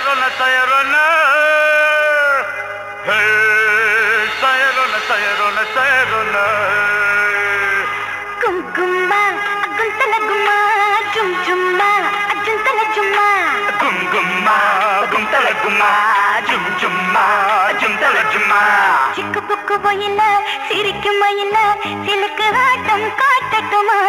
sayarona sayarona sayarona sayarona sayarona kumkumma aguntala gumma jum jumma ajuntala jumma kumkumma aguntala gumma jum jumma ajuntala jumma சிக்கு புக்கு போயில சிரிக்கும் மயில சிலுக்கு ஆட்டம் காட்டட்டுமா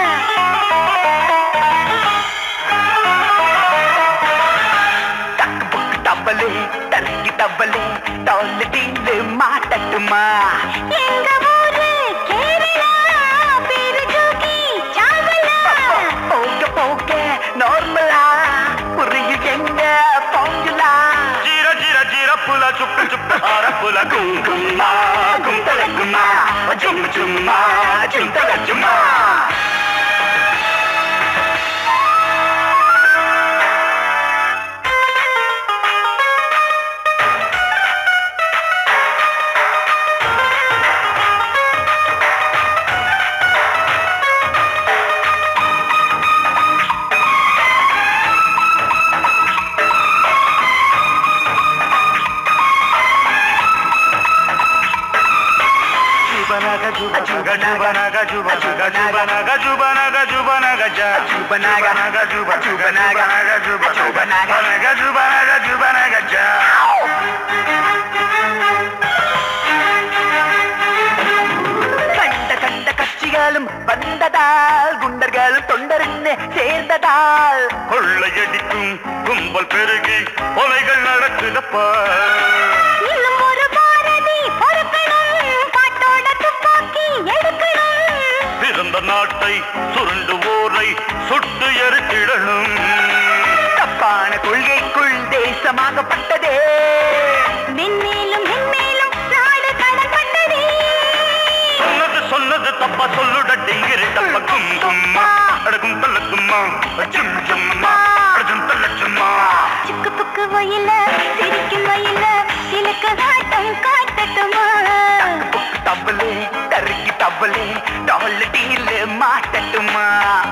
டக்கு புக்கு டபலே தரக்கி டபலே டால் டீல் மாட்டட்டுமா எங்க ஊரு கேரளா பேரு ஜோகி சாவலா போக போக நார்மலா புரியும் எங்க ஃபார்முலா ஜீர ஜீர ஜீர புல சுப்பு சுப்பு ஆர புல குங்குமா குந்தல குமா ஜும் ஜும்மா ஜுந்தல ஜும்மா Jubanaga jubanaga jubanaga jubanaga jubanaga jubanaga jubanaga jubanaga jubanaga ja கண்ட கண்ட கட்சிகளும் வந்ததால் குண்டர்களும் தொண்டரின்னு சேர்ந்ததால் கொள்ளையடிக்கும் கும்பல் பெருகி கொலைகள் நடக்குதப்பா நாட்டை சுருண்டு ஓரை சுட்டு எரித்திடணும் தப்பான கொள்கைக்குள் தேசமாகப்பட்டதே மென்மேலும் மென்மேலும் நாடு கடன்பட்டதே சொன்னது சொன்னது தப்பா சொல்லுட டிங்கிரி தப்ப குங்கும்மா அடகும் தள்ளக்கும்மா ஜும் ஜும்மா அடகும் தள்ளச்சும்மா சிக்கு புக்கு வயல சிரிக்கும் வயல சிலுக்கு ஆட்டம் காட்டட்டுமா தவளே தருக்கி தவளே டால் டீல் மாட்டட்டுமா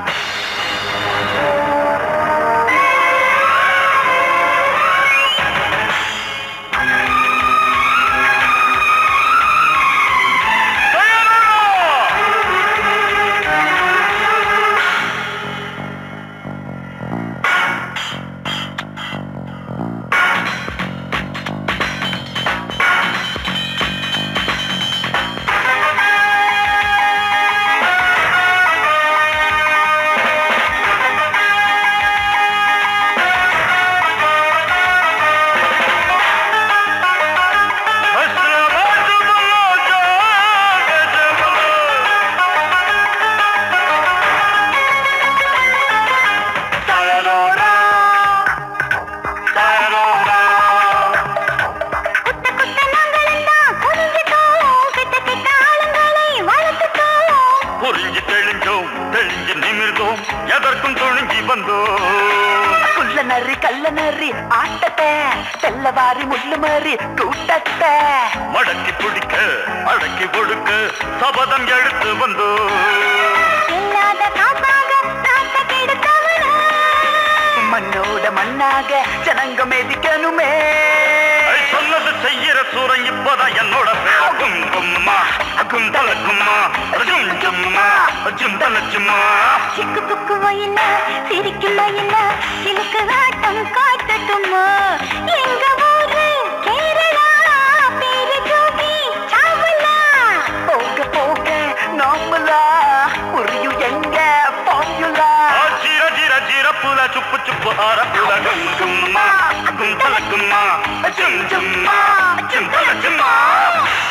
கல்லனரி ஆட்டத்தை தெல்லவாரி முள்ளு மாறி கூட்டத்தை மடக்கி பிடிக்க அடக்கி கொடுக்க சபதம் எடுத்து வந்தோ மண்ணோட மண்ணாக ஜனங்க மெதிக்கணுமே சொன்னது செய்யற சூரன் இப்பதான் என்னோட பேரும் கும்மா அகும் தலக்கும்மா அஜும் ஜும்மா அஜும் தலச்சும்மா சிக்கு புக்கு வயல சிரிக்கும் வயல சிலுக்கு ஆட்டம் காட்டட்டுமா எங்க ஊரு கேரளா பேரு ஜோகி சாவலா போக போக நார்மலா புரியும் எங்க ஃபார்முலா ஜீர ஜீர ஜீர புல சுப்பு சுப்பு ஆர புல குங்கும்மா அகும் தலக்கும்மா அஜும் ஜும்மா அஜும் தலச்சும்மா